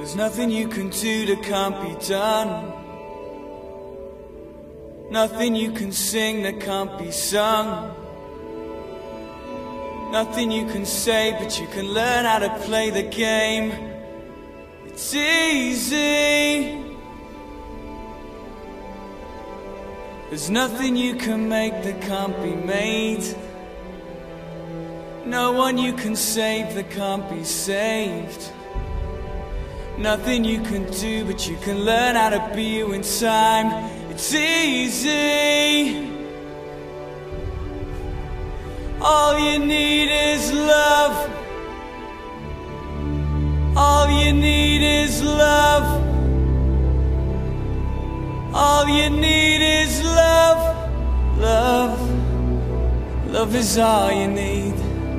There's nothing you can do that can't be done. Nothing you can sing that can't be sung. Nothing you can say, but you can learn how to play the game. It's easy. There's nothing you can make that can't be made. No one you can save that can't be saved. Nothing you can do, but you can learn how to be you in time. It's easy. All you need is love. All you need is love. All you need is love. Love. Love is all you need.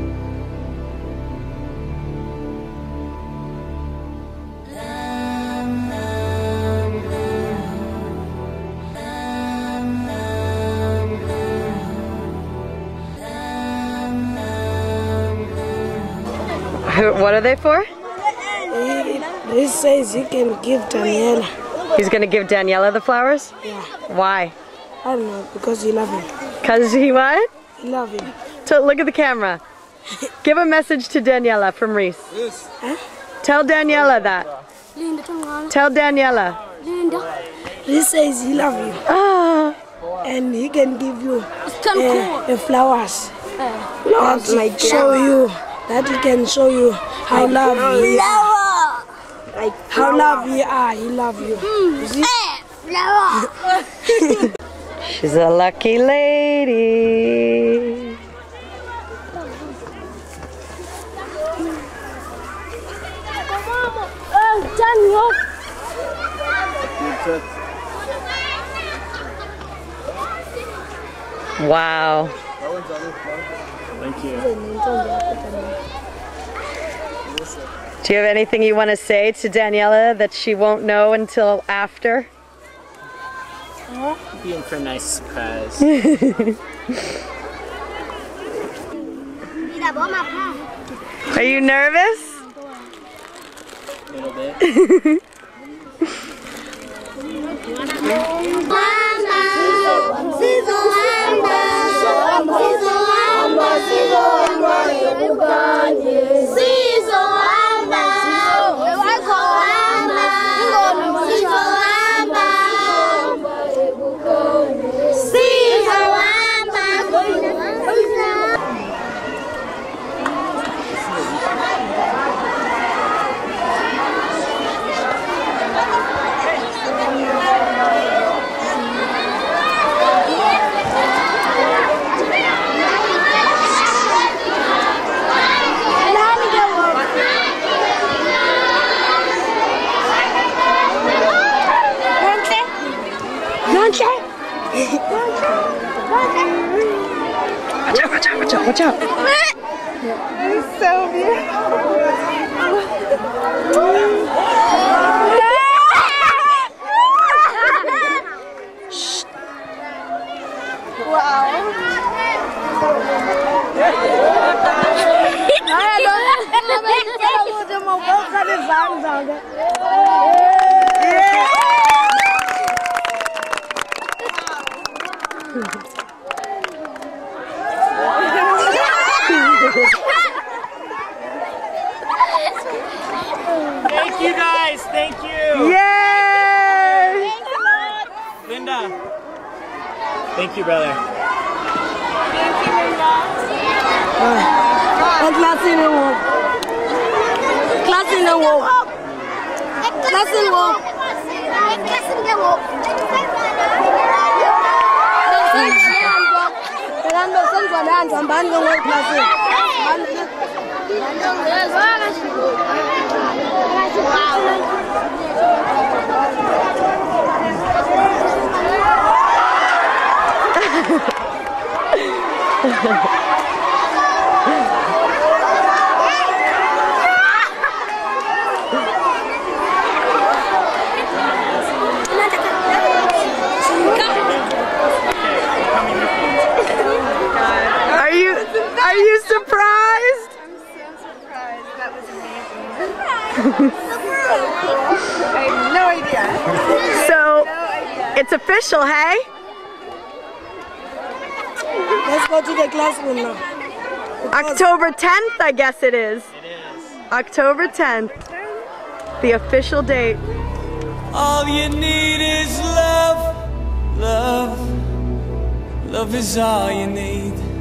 What are they for? He says he can give Daniela. He's gonna give Daniela the flowers? Yeah. Why? I don't know, because he loves him. Because he what? He loves him. So look at the camera. Give a message to Daniela from Reese. Huh? Tell Daniela that. Tell Daniela. Reese says he loves you. Ah. And he can give you the flowers. That show you. That he can show you how lovely you are. How lovely you are, he loves you. She's a lucky lady. Wow. Thank you. Do you have anything you want to say to Daniela that she won't know until after? Being for a nice surprise. Are you nervous? A little bit. Watch out. He's so beautiful. Wow. Thank you guys, thank you. Yay! Linda. Thank you, brother. Thank you, Linda. Class in the wall. Class in the wall. Class in the wall. Class in the wall. Are you surprised? I'm so surprised. That was amazing. I have no idea. So, it's official, hey? Let's go to the classroom now. October 10th, I guess it is. It is. October 10th, the official date. All you need is love, love. Love is all you need.